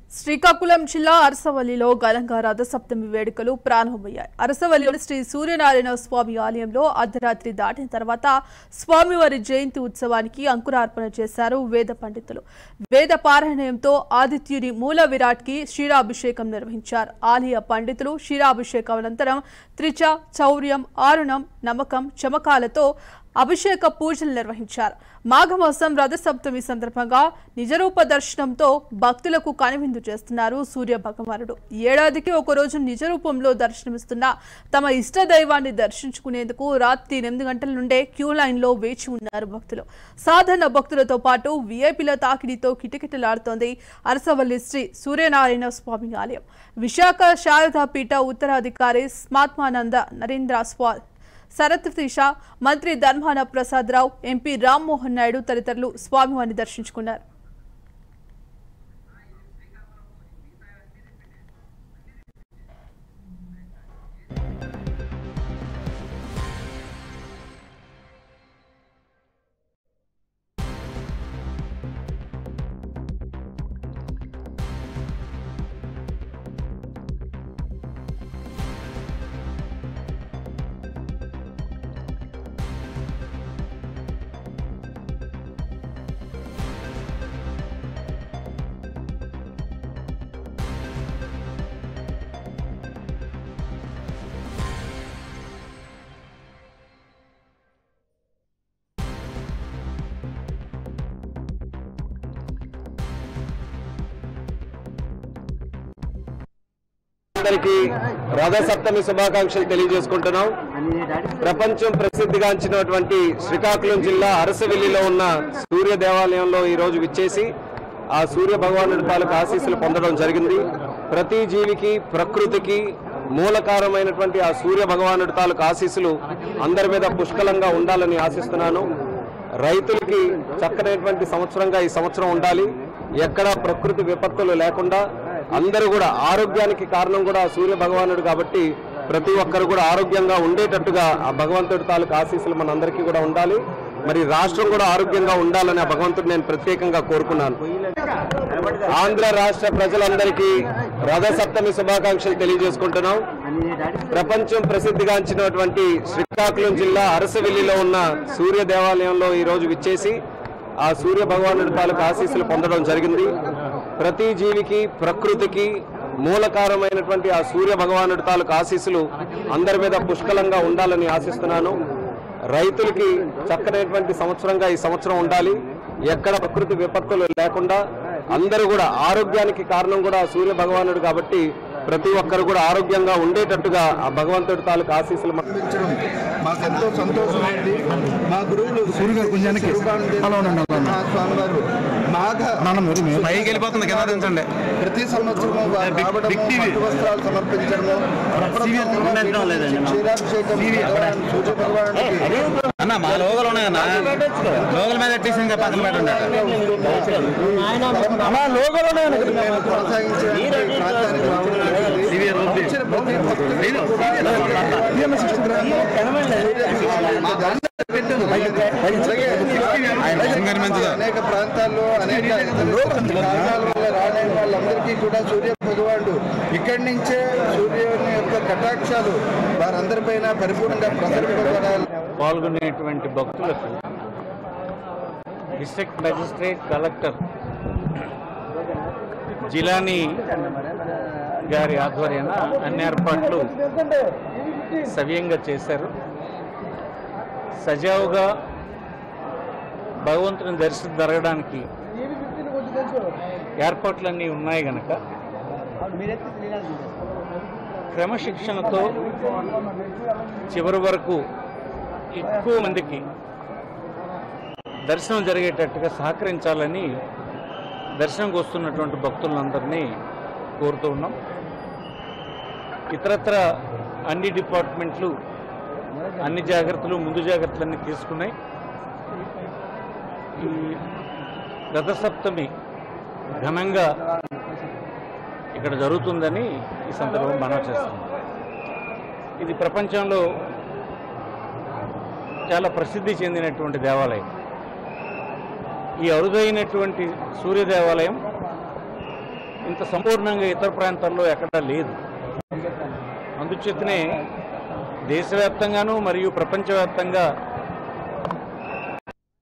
శ్రీకాకుళం జిల్లా అరసవల్లిలో ఘనంగా రథసప్తమి వేడుకలు ప్రారంభమయ్యాయి. అరసవల్లిలోని శ్రీ సూర్యనారాయణ స్వామి ఆలయంలో అర్ధరాత్రి దాటిన తర్వాత స్వామివారి జయంతి ఉత్సవానికి అంకురార్పణ చేశారు వేద పండితులు. వేద పారాయణంతో ఆదిత్యుని మూల విరాట్కి క్షీరాభిషేకం నిర్వహించారు. ఆలయ పండితులు క్షీరాభిషేకం అనంతరం త్రిచ, చౌర్యం, ఆరుణం, నమకం, చమకాలతో అభిషేక పూజలు నిర్వహించారు. మాఘమాసం రథసప్తమి సందర్భంగా నిజరూప దర్శనంతో భక్తులకు కనువిందు చేస్తున్నారు సూర్య భగవానుడు. ఏడాదికి ఒకరోజు నిజరూపంలో దర్శనమిస్తున్న తమ ఇష్ట దైవాన్ని దర్శించుకునేందుకు రాత్రి 8 గంటల నుండే క్యూ లైన్లో వేచి ఉన్నారు భక్తులు. సాధారణ భక్తులతో పాటు వీఐపీల తాకిడితో కిటకిటలాడుతోంది అరసవల్లి శ్రీ సూర్యనారాయణ స్వామి ఆలయం. విశాఖ శారదాపీఠ ఉత్తరాధికారి స్మాత్మానంద నరేంద్ర స్వామి, శరత్ మంత్రి ధర్మాన ప్రసాదరావు, ఎంపీ రామ్మోహన్ నాయుడు తదితరులు స్వామివారిని దర్శించుకున్నారు. అందరికీ రథసప్తమి శుభాకాంక్షలు తెలియజేసుకుంటున్నాం. ప్రపంచం ప్రసిద్ధిగాంచినటువంటి శ్రీకాకుళం జిల్లా అరసవల్లిలో ఉన్న సూర్య దేవాలయంలో ఈ రోజు విచ్చేసి ఆ సూర్య భగవానుడి తాలూకు ఆశీస్సులు పొందడం జరిగింది. ప్రతి జీవికి, ప్రకృతికి మూలకారమైనటువంటి ఆ సూర్య భగవానుడి తాలూకు ఆశీస్సులు అందరి మీద పుష్కలంగా ఉండాలని ఆశిస్తున్నాను. రైతులకి చక్కనైనటువంటి సంవత్సరంగా ఈ సంవత్సరం ఉండాలి. ఎక్కడా ప్రకృతి విపత్తులు లేకుండా అందరూ కూడా, ఆరోగ్యానికి కారణం కూడా సూర్య భగవానుడు కాబట్టి ప్రతి ఒక్కరు కూడా ఆరోగ్యంగా ఉండేటట్టుగా ఆ భగవంతుడి తాలూకు ఆశీస్సులు మన అందరికీ కూడా ఉండాలి. మరి రాష్ట్రం కూడా ఆరోగ్యంగా ఉండాలని ఆ భగవంతుడు నేను ప్రత్యేకంగా కోరుకున్నాను. ఆంధ్ర రాష్ట్ర ప్రజలందరికీ రథసప్తమి శుభాకాంక్షలు తెలియజేసుకుంటున్నాం. ప్రపంచం ప్రసిద్ధిగాంచినటువంటి శ్రీకాకుళం జిల్లా అరసవల్లిలో ఉన్న సూర్య దేవాలయంలో ఈ రోజు విచ్చేసి ఆ సూర్య భగవానుడి తాలూకు ఆశీస్సులు పొందడం జరిగింది. ప్రతి జీవికి, ప్రకృతికి మూలకారమైనటువంటి ఆ సూర్య భగవానుడి తాలూకు ఆశీస్సులు అందరి మీద పుష్కలంగా ఉండాలని ఆశిస్తున్నాను. రైతులకి చక్కనైనటువంటి సంవత్సరంగా ఈ సంవత్సరం ఉండాలి. ఎక్కడ ప్రకృతి విపత్తులు లేకుండా అందరూ కూడా, ఆరోగ్యానికి కారణం కూడా సూర్య భగవానుడు కాబట్టి ప్రతి ఒక్కరు కూడా ఆరోగ్యంగా ఉండేటట్టుగా ఆ భగవంతుడి తాలూకు ఆశీస్సులు మాకు ఎంతో సంతోషమైంది. మా గురువులు స్వామివారు పైకి వెళ్ళిపోతుంది కదా, దించండి. ప్రతి సంవత్సరం పట్టు వస్త్రాలు సమర్పించడము, క్షీరాభిషేకం సూర్య భగవానుడికి అన్న మా లోగలు ఉన్నాయన్న, లోగల మీద ఎట్టేసి పక్కన పెట్టండి. లోగలు ఉన్నాయన్న కొనసాగించడానికి ప్రాంతానికి అనేక ప్రాంతాల్లో అనేక కారణాల వల్ల రాలేని వాళ్ళందరికీ కూడా సూర్య భగవానుడు ఇక్కడి నుంచే సూర్యుని యొక్క కటాక్షాలు వారందరిపైన పరిపూర్ణంగా ప్రసరింపబడాలి. పాల్గొనేటువంటి భక్తులకు డిస్ట్రిక్ట్ మెజిస్ట్రేట్, కలెక్టర్ జిలానీ గారి ఆధ్వర్యాన అన్ని ఏర్పాట్లు సవ్యంగా చేశారు. సజావుగా భగవంతుని దర్శనం జరగడానికి ఏర్పాట్లన్నీ ఉన్నాయి కనుక క్రమశిక్షణతో చివరి వరకు ఎక్కువ మందికి దర్శనం జరిగేటట్టుగా సహకరించాలని దర్శనంకి వస్తున్నటువంటి భక్తులందరినీ కోరుతూ ఉన్నాం. ఇతరత్ర అన్ని డిపార్ట్మెంట్లు అన్ని జాగ్రత్తలు, ముందు జాగ్రత్తలన్నీ తీసుకున్నాయి. ఈ రథసప్తమి ఘనంగా ఇక్కడ జరుగుతుందని ఈ సందర్భంగా మనవి చేస్తున్నాం. ఇది ప్రపంచంలో చాలా ప్రసిద్ధి చెందినటువంటి దేవాలయం. ఈ అరుదైనటువంటి సూర్య దేవాలయం ఇంత సంపూర్ణంగా ఇతర ప్రాంతాల్లో ఎక్కడా లేదు. అందుచేతనే దేశవ్యాప్తంగానూ మరియు ప్రపంచవ్యాప్తంగా